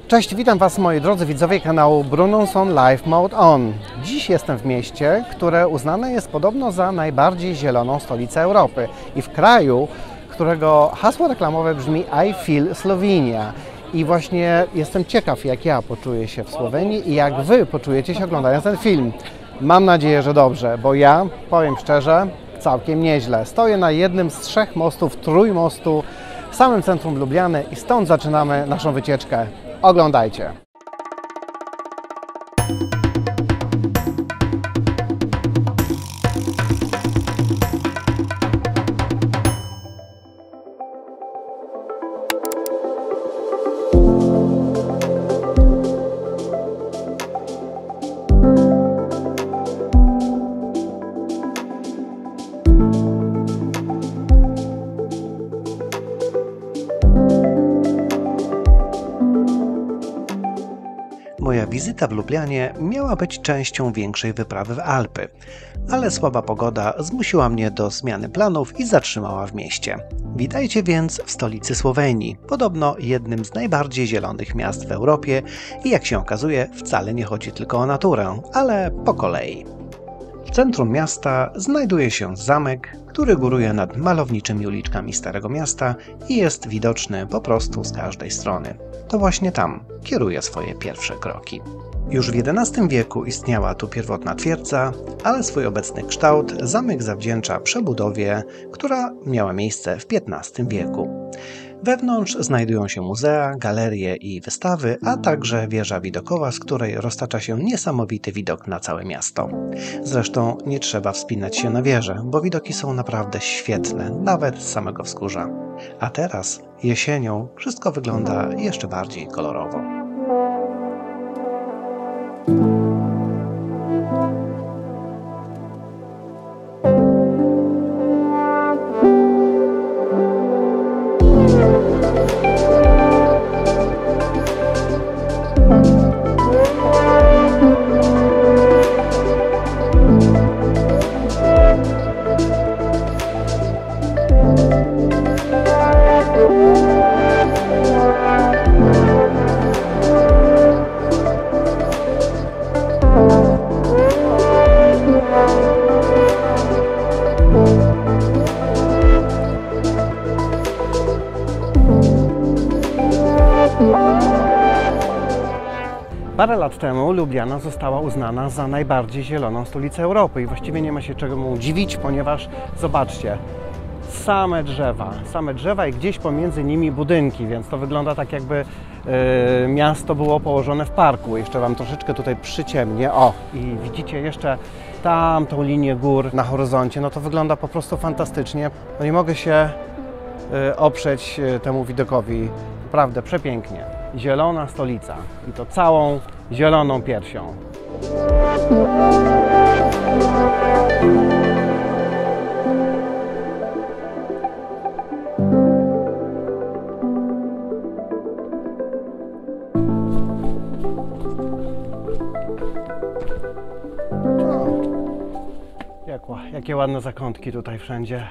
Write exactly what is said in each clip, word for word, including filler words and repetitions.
Cześć, witam Was moi drodzy widzowie kanału Brunonsson Live Mode On. Dziś jestem w mieście, które uznane jest podobno za najbardziej zieloną stolicę Europy i w kraju, którego hasło reklamowe brzmi I feel Slovenia. I właśnie jestem ciekaw, jak ja poczuję się w Słowenii i jak Wy poczujecie się oglądając ten film. Mam nadzieję, że dobrze, bo ja, powiem szczerze, całkiem nieźle. Stoję na jednym z trzech mostów Trójmostu w samym centrum Lubliany i stąd zaczynamy naszą wycieczkę. Oglądajcie! Moja wizyta w Lublianie miała być częścią większej wyprawy w Alpy, ale słaba pogoda zmusiła mnie do zmiany planów i zatrzymała w mieście. Witajcie więc w stolicy Słowenii, podobno jednym z najbardziej zielonych miast w Europie i jak się okazuje wcale nie chodzi tylko o naturę, ale po kolei. W centrum miasta znajduje się zamek, który góruje nad malowniczymi uliczkami Starego Miasta i jest widoczny po prostu z każdej strony. To właśnie tam kieruje swoje pierwsze kroki. Już w jedenastym wieku istniała tu pierwotna twierdza, ale swój obecny kształt zamek zawdzięcza przebudowie, która miała miejsce w piętnastym wieku. Wewnątrz znajdują się muzea, galerie i wystawy, a także wieża widokowa, z której roztacza się niesamowity widok na całe miasto. Zresztą nie trzeba wspinać się na wieżę, bo widoki są naprawdę świetne, nawet z samego wzgórza. A teraz, jesienią, wszystko wygląda jeszcze bardziej kolorowo. Parę lat temu Lubliana została uznana za najbardziej zieloną stolicę Europy i właściwie nie ma się czego dziwić, ponieważ zobaczcie, same drzewa, same drzewa i gdzieś pomiędzy nimi budynki, więc to wygląda tak, jakby yy, miasto było położone w parku. Jeszcze Wam troszeczkę tutaj przyciemnię. O, i widzicie jeszcze tamtą linię gór na horyzoncie, no to wygląda po prostu fantastycznie. No nie mogę się yy, oprzeć yy, temu widokowi. Naprawdę przepięknie. Zielona stolica i to całą zieloną piersią. Jak, jakie ładne zakątki tutaj wszędzie.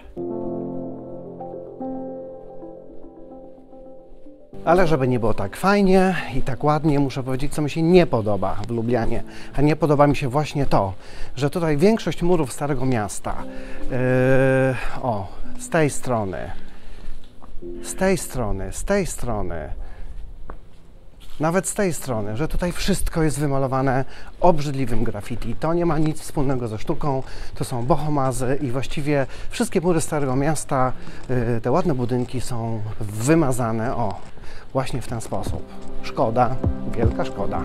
Ale żeby nie było tak fajnie i tak ładnie, muszę powiedzieć, co mi się nie podoba w Lublianie. A nie podoba mi się właśnie to, że tutaj większość murów Starego Miasta, yy, o, z tej strony, z tej strony, z tej strony, nawet z tej strony, że tutaj wszystko jest wymalowane obrzydliwym graffiti. To nie ma nic wspólnego ze sztuką, to są bohomazy i właściwie wszystkie mury Starego Miasta, yy, te ładne budynki są wymazane, o, właśnie w ten sposób. Szkoda, wielka szkoda.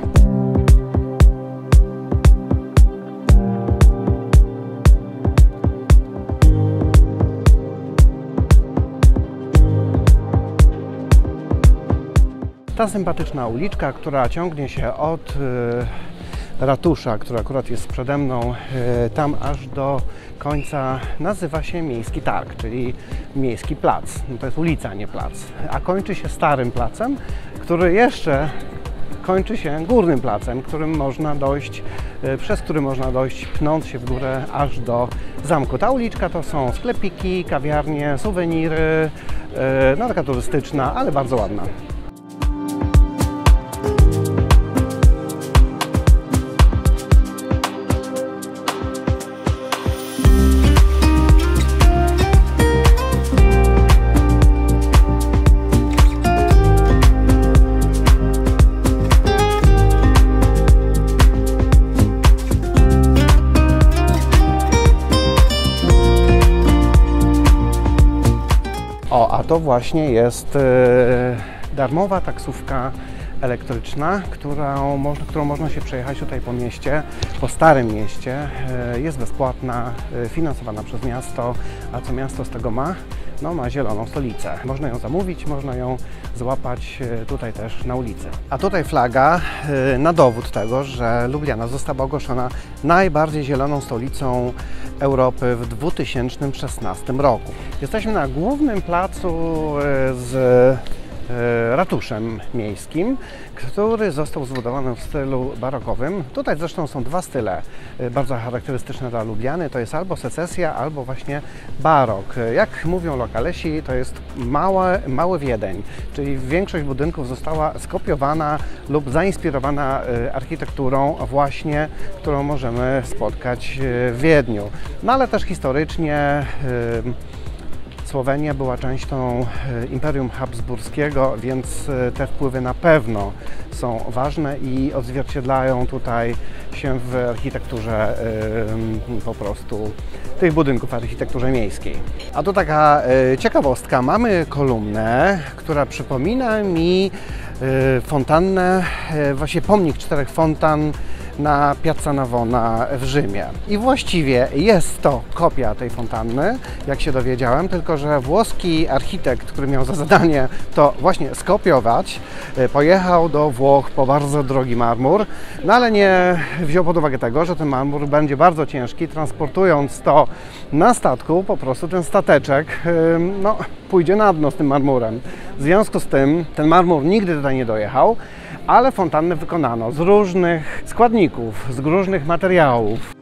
Ta sympatyczna uliczka, która ciągnie się od y, ratusza, który akurat jest przede mną, y, tam aż do końca, nazywa się Miejski Targ, czyli Miejski Plac. No to jest ulica, nie plac. A kończy się Starym Placem, który jeszcze kończy się Górnym Placem, którym można dojść, przez który można dojść, pnąc się w górę aż do zamku. Ta uliczka to są sklepiki, kawiarnie, suweniry, no taka turystyczna, ale bardzo ładna. to właśnie jest darmowa taksówka elektryczna, którą, można, którą można się przejechać tutaj po mieście, po Starym Mieście. Jest bezpłatna, finansowana przez miasto, a co miasto z tego ma? No, ma zieloną stolicę. Można ją zamówić, można ją złapać tutaj też na ulicy. A tutaj flaga na dowód tego, że Lubliana została ogłoszona najbardziej zieloną stolicą Europy w dwa tysiące szesnastym roku. Jesteśmy na głównym placu z ratuszem miejskim, który został zbudowany w stylu barokowym. Tutaj zresztą są dwa style bardzo charakterystyczne dla Lubliany. To jest albo secesja, albo właśnie barok. Jak mówią lokalesi, to jest małe, mały Wiedeń, czyli większość budynków została skopiowana lub zainspirowana architekturą właśnie, którą możemy spotkać w Wiedniu. No ale też historycznie Słowenia była częścią Imperium Habsburskiego, więc te wpływy na pewno są ważne i odzwierciedlają tutaj się w architekturze po prostu tych budynków, w architekturze miejskiej. A tu taka ciekawostka. Mamy kolumnę, która przypomina mi fontannę, właśnie pomnik czterech fontan na Piazza Navona w Rzymie. I właściwie jest to kopia tej fontanny, jak się dowiedziałem, tylko że włoski architekt, który miał za zadanie to właśnie skopiować, pojechał do Włoch po bardzo drogi marmur, no ale nie wziął pod uwagę tego, że ten marmur będzie bardzo ciężki. Transportując to na statku, po prostu ten stateczek no, pójdzie na dno z tym marmurem. W związku z tym ten marmur nigdy tutaj nie dojechał, ale fontannę wykonano z różnych składników, z różnych materiałów.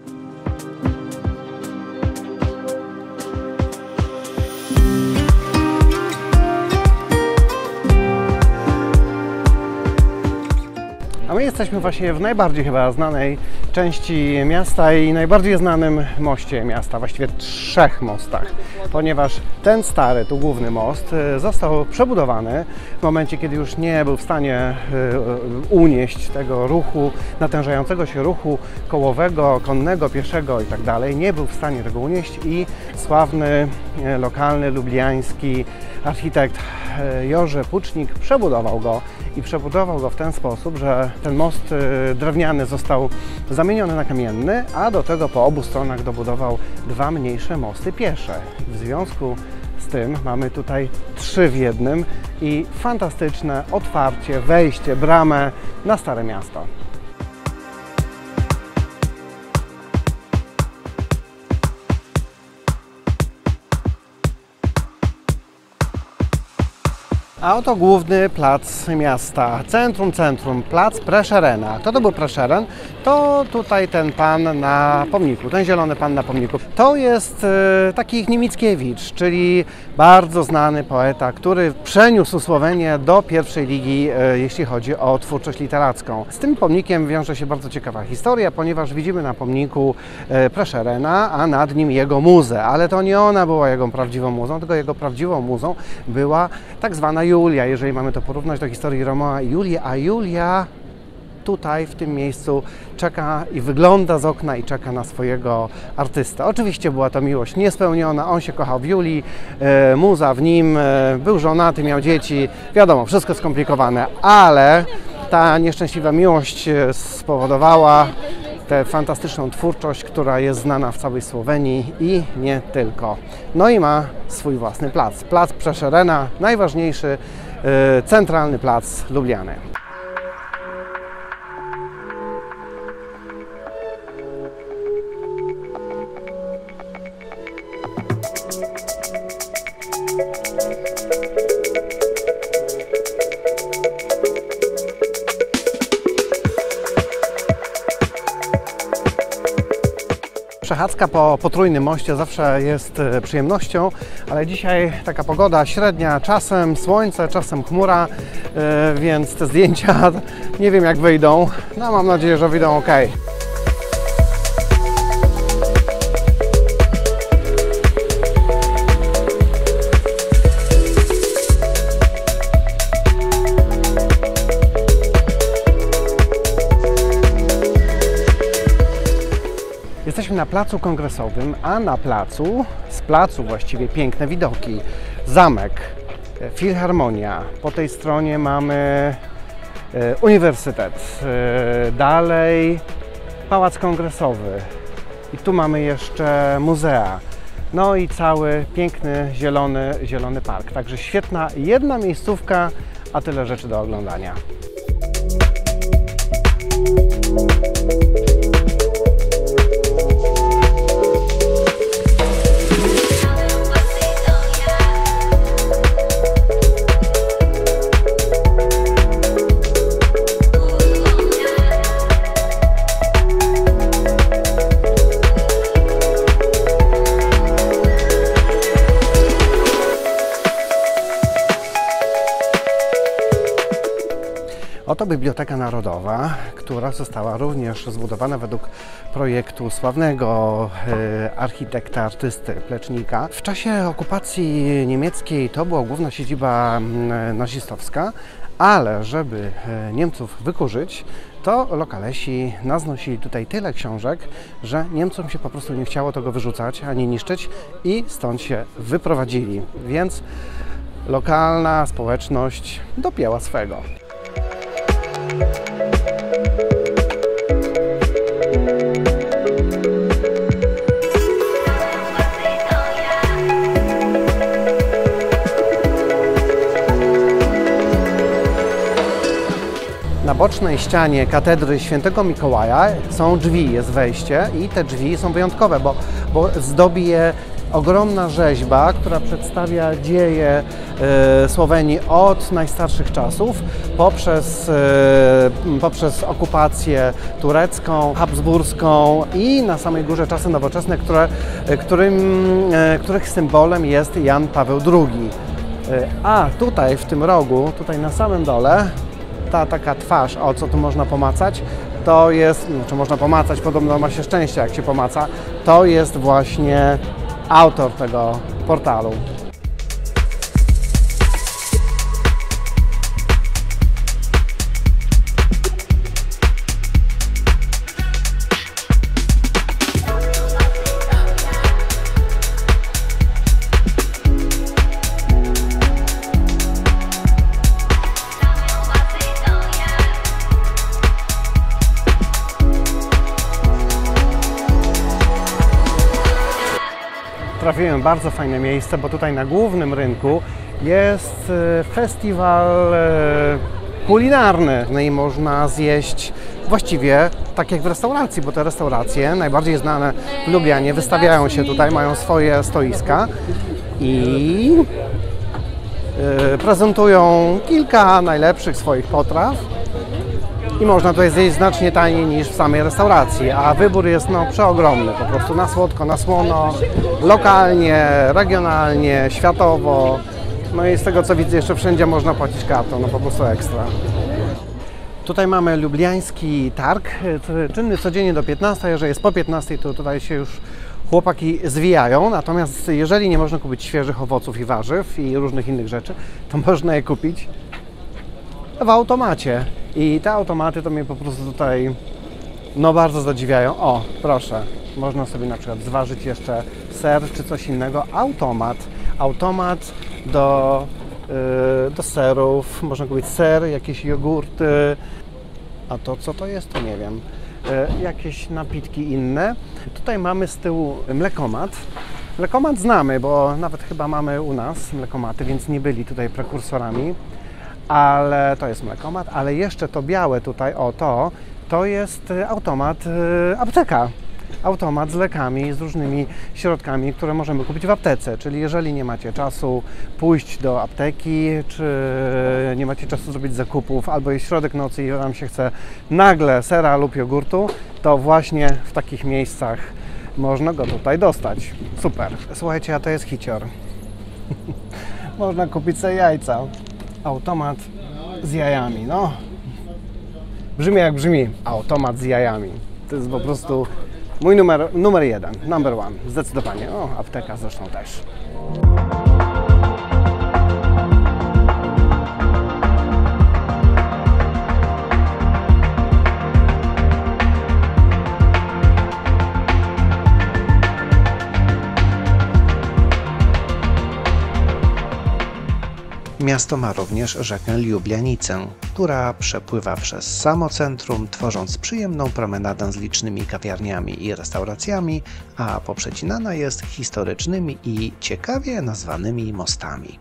A my jesteśmy właśnie w najbardziej chyba znanej części miasta i najbardziej znanym moście miasta, właściwie trzech mostach, ponieważ ten stary, tu główny most, został przebudowany w momencie, kiedy już nie był w stanie unieść tego ruchu, natężającego się ruchu kołowego, konnego, pieszego i tak dalej. Nie był w stanie tego unieść i sławny, lokalny, lubliański architekt Jerzy Pucznik przebudował go i przebudował go w ten sposób, że ten most drewniany został zamieniony na kamienny, a do tego po obu stronach dobudował dwa mniejsze mosty piesze. W związku z tym mamy tutaj trzy w jednym i fantastyczne otwarcie, wejście, bramę na Stare Miasto. A oto główny plac miasta, centrum, centrum, plac Preszerena. Kto to był Preszeren? To tutaj ten pan na pomniku, ten zielony pan na pomniku. To jest e, taki Niemickiewicz, czyli bardzo znany poeta, który przeniósł Słowenię do pierwszej ligi, e, jeśli chodzi o twórczość literacką. Z tym pomnikiem wiąże się bardzo ciekawa historia, ponieważ widzimy na pomniku e, Preszerena, a nad nim jego muzę. Ale to nie ona była jego prawdziwą muzą, tylko jego prawdziwą muzą była tak zwana Julia, jeżeli mamy to porównać do historii Romea i Julii, a Julia tutaj, w tym miejscu czeka i wygląda z okna i czeka na swojego artystę. Oczywiście była to miłość niespełniona, on się kochał w Julii, e, muza w nim, e, był żonaty, miał dzieci, wiadomo, wszystko skomplikowane, ale ta nieszczęśliwa miłość spowodowała tę fantastyczną twórczość, która jest znana w całej Słowenii i nie tylko. No i ma swój własny plac. Plac Preszerena, najważniejszy, e, centralny plac Lubliany. Przechadzka po potrójnym moście zawsze jest przyjemnością, ale dzisiaj taka pogoda średnia, czasem słońce, czasem chmura, więc te zdjęcia nie wiem jak wyjdą, no mam nadzieję, że wyjdą ok. Jesteśmy na placu kongresowym, a na placu, z placu właściwie piękne widoki. Zamek Filharmonia. Po tej stronie mamy uniwersytet. Dalej Pałac Kongresowy. I tu mamy jeszcze muzea. No i cały piękny, zielony, zielony park. Także świetna jedna miejscówka, a tyle rzeczy do oglądania. Oto Biblioteka Narodowa, która została również zbudowana według projektu sławnego e, architekta, artysty Plecznika. W czasie okupacji niemieckiej to była główna siedziba e, nazistowska, ale żeby e, Niemców wykurzyć, to lokalesi naznosili tutaj tyle książek, że Niemcom się po prostu nie chciało tego wyrzucać ani niszczyć i stąd się wyprowadzili. Więc lokalna społeczność dopięła swego. Na bocznej ścianie katedry Świętego Mikołaja są drzwi, jest wejście i te drzwi są wyjątkowe, bo, bo zdobi je ogromna rzeźba, która przedstawia dzieje e, Słowenii od najstarszych czasów poprzez, e, poprzez okupację turecką, habsburską i na samej górze czasy nowoczesne, które, którym, e, których symbolem jest Jan Paweł drugi. E, a tutaj w tym rogu, tutaj na samym dole, ta taka twarz, o co tu można pomacać, to jest, no, czy można pomacać, podobno ma się szczęście jak się pomaca, to jest właśnie autor tego portalu. Trafiłem w bardzo fajne miejsce, bo tutaj na głównym rynku jest festiwal kulinarny. No i można zjeść właściwie tak jak w restauracji, bo te restauracje najbardziej znane w Lublianie wystawiają się tutaj, mają swoje stoiska i prezentują kilka najlepszych swoich potraw. I można tutaj zjeść znacznie taniej niż w samej restauracji, a wybór jest no, przeogromny, po prostu na słodko, na słono, lokalnie, regionalnie, światowo. No i z tego co widzę jeszcze wszędzie można płacić kartą, no po prostu ekstra. Tutaj mamy lubliański targ, czynny codziennie do piętnastej, jeżeli jest po piętnastej, to tutaj się już chłopaki zwijają, natomiast jeżeli nie można kupić świeżych owoców i warzyw i różnych innych rzeczy, to można je kupić w automacie. I te automaty to mnie po prostu tutaj no bardzo zadziwiają. O, proszę, można sobie na przykład zważyć jeszcze ser czy coś innego. Automat, automat do, yy, do serów, można kupić ser, jakieś jogurty, a to co to jest, to nie wiem. Yy, jakieś napitki inne. Tutaj mamy z tyłu mlekomat. Mlekomat znamy, bo nawet chyba mamy u nas mlekomaty, więc nie byli tutaj prekursorami. Ale to jest mlekomat, ale jeszcze to białe tutaj, o to, to jest automat, apteka. Automat z lekami, z różnymi środkami, które możemy kupić w aptece. Czyli jeżeli nie macie czasu pójść do apteki, czy nie macie czasu zrobić zakupów, albo jest środek nocy i Wam się chce nagle sera lub jogurtu, to właśnie w takich miejscach można go tutaj dostać. Super. Słuchajcie, a to jest hicior. Można kupić sobie jajca. Automat z jajami, no. Brzmi jak brzmi. Automat z jajami. To jest po prostu mój numer, numer jeden, number one, zdecydowanie. O, apteka zresztą też. Miasto ma również rzekę Lublianicę, która przepływa przez samo centrum, tworząc przyjemną promenadę z licznymi kawiarniami i restauracjami, a poprzecinana jest historycznymi i ciekawie nazwanymi mostami.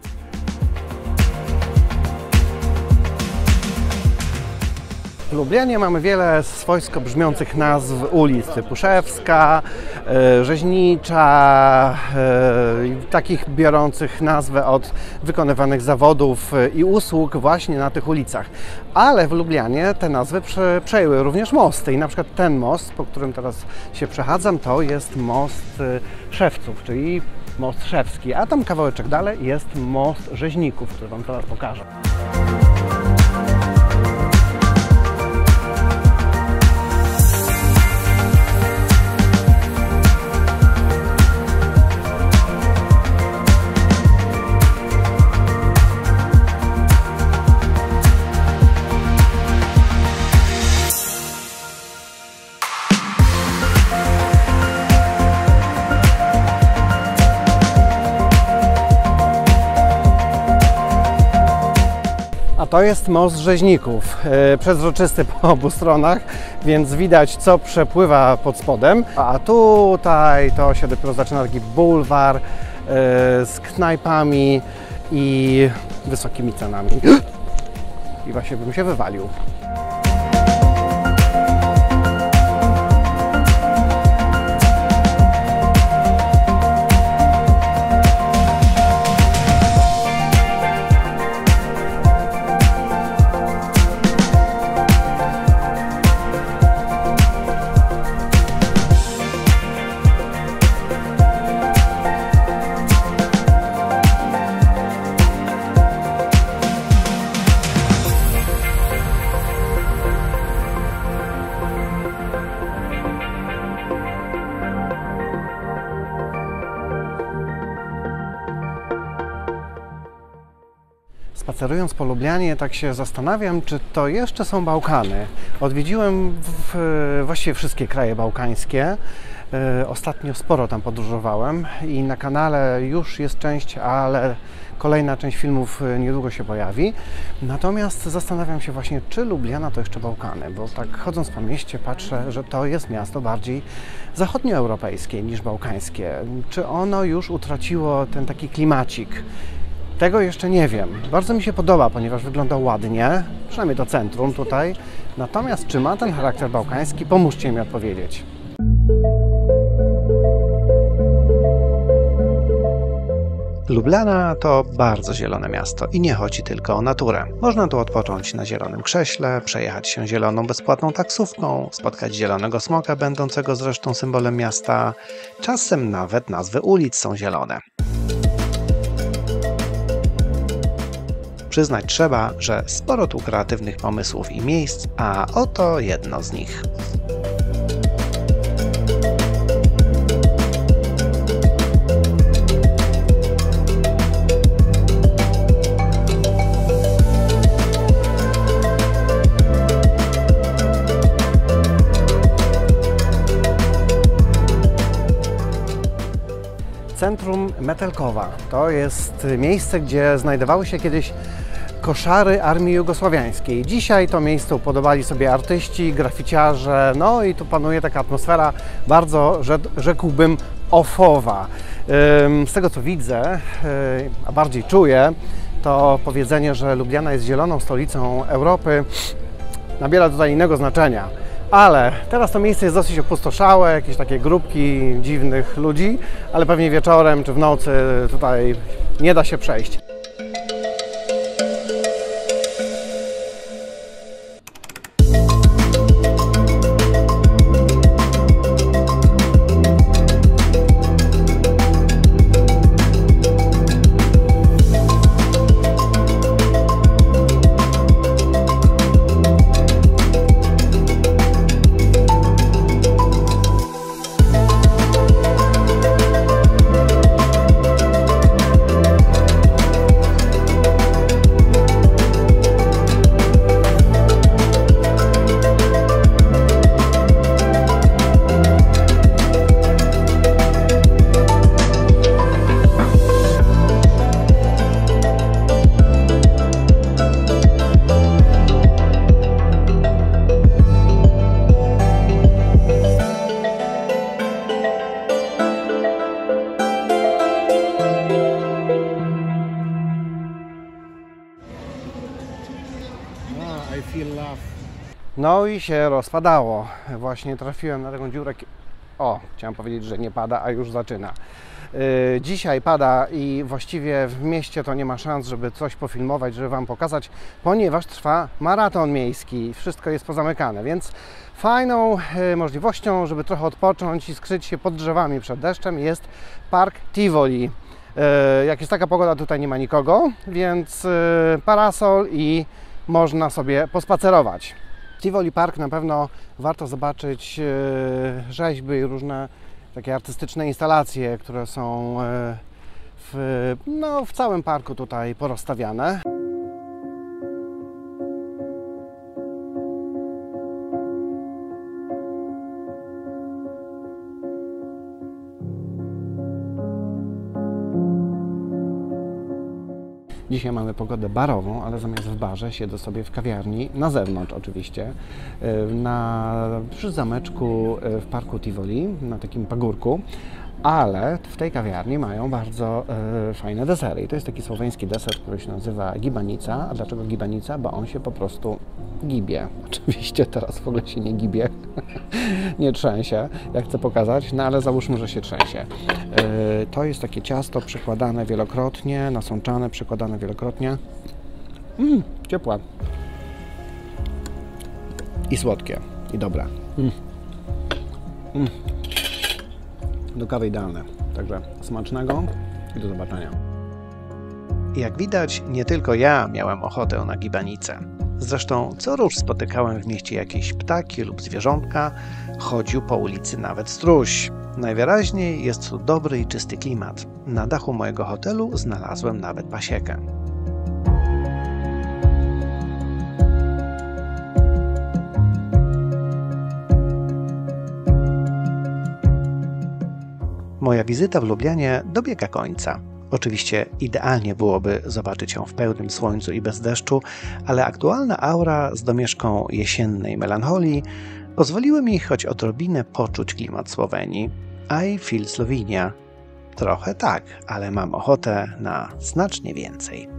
W Lublianie mamy wiele swojsko brzmiących nazw ulic, typu Szewska, e, Rzeźnicza, e, takich biorących nazwę od wykonywanych zawodów i usług właśnie na tych ulicach. Ale w Lublianie te nazwy prze, przejęły również mosty i na przykład ten most, po którym teraz się przechadzam, to jest most Szewców, czyli most Szewski, a tam kawałeczek dalej jest most Rzeźników, który Wam teraz pokażę. To jest most Rzeźników, e, przezroczysty po obu stronach, więc widać, co przepływa pod spodem. A tutaj to się dopiero zaczyna taki bulwar e, z knajpami i wysokimi cenami. I właśnie bym się wywalił. Spacerując po Lublianie, tak się zastanawiam, czy to jeszcze są Bałkany. Odwiedziłem w, właściwie wszystkie kraje bałkańskie. Ostatnio sporo tam podróżowałem i na kanale już jest część, ale kolejna część filmów niedługo się pojawi. Natomiast zastanawiam się właśnie, czy Lubliana to jeszcze Bałkany, bo tak chodząc po mieście patrzę, że to jest miasto bardziej zachodnioeuropejskie niż bałkańskie. Czy ono już utraciło ten taki klimacik? Tego jeszcze nie wiem. Bardzo mi się podoba, ponieważ wygląda ładnie, przynajmniej to centrum tutaj. Natomiast czy ma ten charakter bałkański? Pomóżcie mi odpowiedzieć. Lublana to bardzo zielone miasto i nie chodzi tylko o naturę. Można tu odpocząć na zielonym krześle, przejechać się zieloną bezpłatną taksówką, spotkać zielonego smoka będącego zresztą symbolem miasta. Czasem nawet nazwy ulic są zielone. Przyznać trzeba, że sporo tu kreatywnych pomysłów i miejsc, a oto jedno z nich. Centrum Metelkowa to jest miejsce, gdzie znajdowały się kiedyś koszary Armii Jugosławiańskiej. Dzisiaj to miejsce upodobali sobie artyści, graficiarze, no i tu panuje taka atmosfera bardzo, rzekłbym, ofowa. Z tego co widzę, a bardziej czuję, to powiedzenie, że Lubliana jest zieloną stolicą Europy, nabiera tutaj innego znaczenia. Ale teraz to miejsce jest dosyć opustoszałe, jakieś takie grupki dziwnych ludzi, ale pewnie wieczorem czy w nocy tutaj nie da się przejść. No i się rozpadało. Właśnie trafiłem na taką dziurę. O, chciałem powiedzieć, że nie pada, a już zaczyna. Yy, dzisiaj pada i właściwie w mieście to nie ma szans, żeby coś pofilmować, żeby Wam pokazać, ponieważ trwa maraton miejski. Wszystko jest pozamykane, więc fajną yy, możliwością, żeby trochę odpocząć i skryć się pod drzewami przed deszczem, jest Park Tivoli. Yy, jak jest taka pogoda, tutaj nie ma nikogo, więc yy, parasol i można sobie pospacerować. Tivoli Park na pewno warto zobaczyć yy, rzeźby i różne takie artystyczne instalacje, które są w, no, w całym parku tutaj porozstawiane. Dzisiaj mamy pogodę barową, ale zamiast w barze siedzę sobie w kawiarni, na zewnątrz oczywiście, na, przy zameczku w parku Tivoli, na takim pagórku, ale w tej kawiarni mają bardzo e, fajne desery. I to jest taki słoweński deser, który się nazywa gibanica. A dlaczego gibanica? Bo on się po prostu gibie. Oczywiście teraz w ogóle się nie gibie, nie trzęsie, jak chcę pokazać, no ale załóżmy, że się trzęsie. E, to jest takie ciasto przekładane wielokrotnie, nasączane, przekładane wielokrotnie. Mm, ciepłe. I słodkie. I dobre. Mm. Mm. Do kawy idealne. Także smacznego i do zobaczenia. Jak widać, nie tylko ja miałem ochotę na gibanicę. Zresztą co róż spotykałem w mieście jakieś ptaki lub zwierzątka, chodził po ulicy nawet struś. Najwyraźniej jest tu dobry i czysty klimat. Na dachu mojego hotelu znalazłem nawet pasiekę. Moja wizyta w Lublianie dobiega końca. Oczywiście idealnie byłoby zobaczyć ją w pełnym słońcu i bez deszczu, ale aktualna aura z domieszką jesiennej melancholii pozwoliły mi choć odrobinę poczuć klimat Słowenii. I feel Slovenia. Trochę tak, ale mam ochotę na znacznie więcej.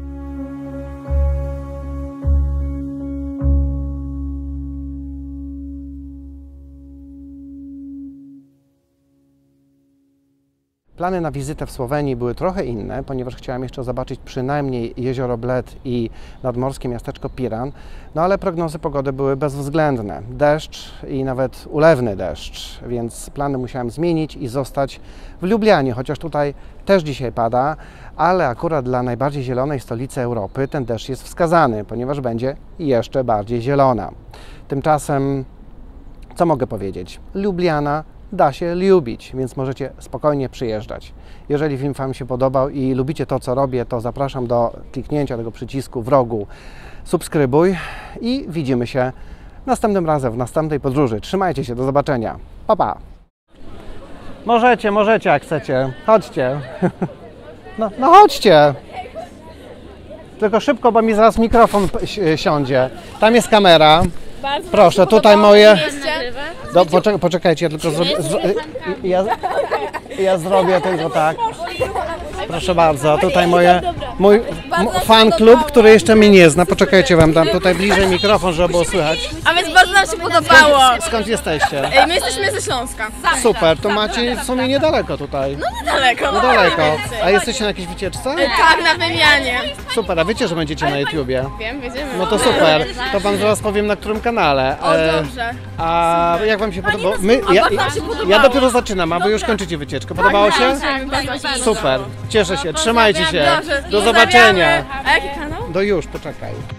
Plany na wizytę w Słowenii były trochę inne, ponieważ chciałem jeszcze zobaczyć przynajmniej jezioro Bled i nadmorskie miasteczko Piran, no ale prognozy pogody były bezwzględne. Deszcz i nawet ulewny deszcz, więc plany musiałem zmienić i zostać w Lublianie, chociaż tutaj też dzisiaj pada, ale akurat dla najbardziej zielonej stolicy Europy ten deszcz jest wskazany, ponieważ będzie jeszcze bardziej zielona. Tymczasem, co mogę powiedzieć? Lubliana da się lubić, więc możecie spokojnie przyjeżdżać. Jeżeli film Wam się podobał i lubicie to, co robię, to zapraszam do kliknięcia tego przycisku w rogu subskrybuj i widzimy się następnym razem w następnej podróży. Trzymajcie się, do zobaczenia. Pa, pa. Możecie, możecie jak chcecie. Chodźcie. No, no chodźcie. Tylko szybko, bo mi zaraz mikrofon siądzie. Tam jest kamera. Bardzo proszę, tutaj moje... Do, Do, poczek poczekajcie, ja tylko zrobię... Zro ja, ja zrobię tylko tak. Proszę bardzo, tutaj moje, mój fan klub, który jeszcze mnie nie zna. Poczekajcie, Wam dam tutaj bliżej mikrofon, żeby było słychać. A więc bardzo nam się podobało. Skąd jesteście? Ej, my jesteśmy ze Śląska. Super, to macie w sumie niedaleko tutaj. No niedaleko. No daleko. A jesteście na jakiejś wycieczce? Tak, na wymianie. Super, a wiecie, że będziecie na YouTubie? Wiem, wiedziemy. No to super, to Wam zaraz powiem, na którym kanale. O, E, dobrze. A jak Wam się podobało? My, ja, ja dopiero zaczynam, a Wy już kończycie wycieczkę. Podobało się? Tak, bardzo. Super, cieszę się, trzymajcie się. Dobrze. Do zobaczenia. A jaki kanał? Do już, poczekaj.